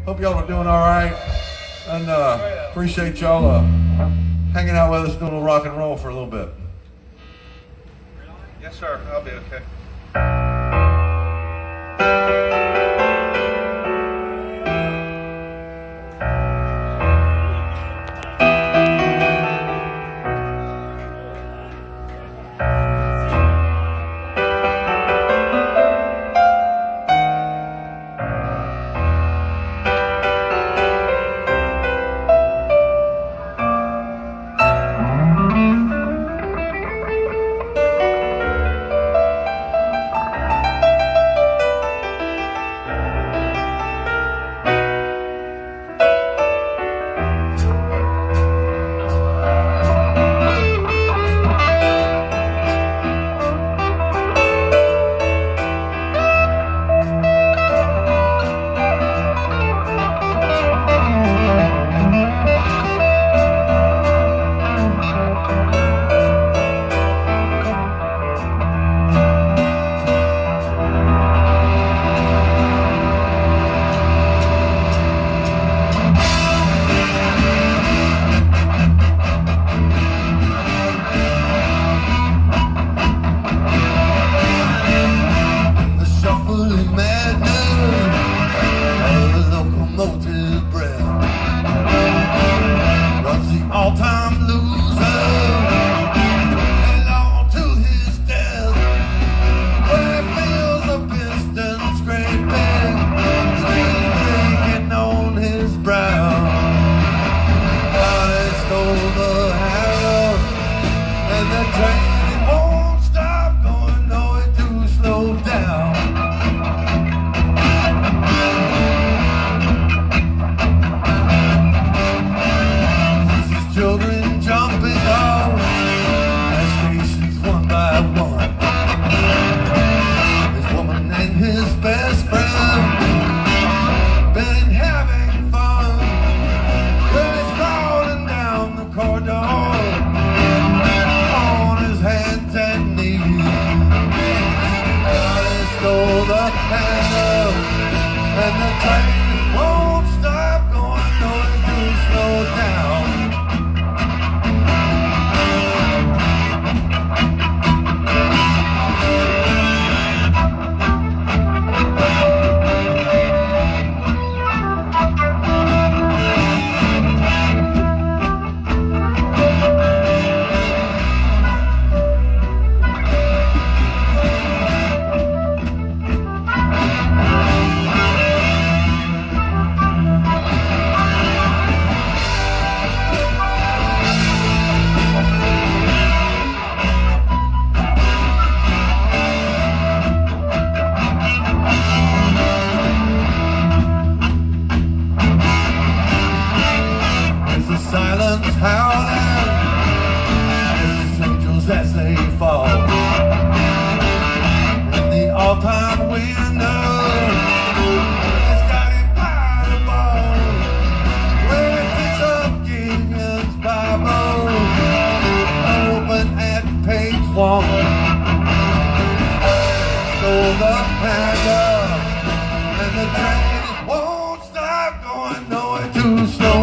Hope y'all are doing all right. And appreciate y'all hanging out with us, doing a little rock and roll for a little bit. Yes, sir. I'll be okay. Locomotive breath runs the all-time loser and on to his death, where he feels the piston scraping, steam breaking on his brow. They stole the hammer and the train won't stop going nowhere to slow down. Children jumping off at stations one by one. This woman and his best friend been having fun. Well, he's crawling down the corridor on his hands and knees. They stole the handle and the train won't stop going nowhere to slow down. Silence howling as angels as they fall in the all-time window. It's got him by the ball where it picks up Gideon's Bible, open at page 1. Stole the handle and the train won't stop going nowhere to slow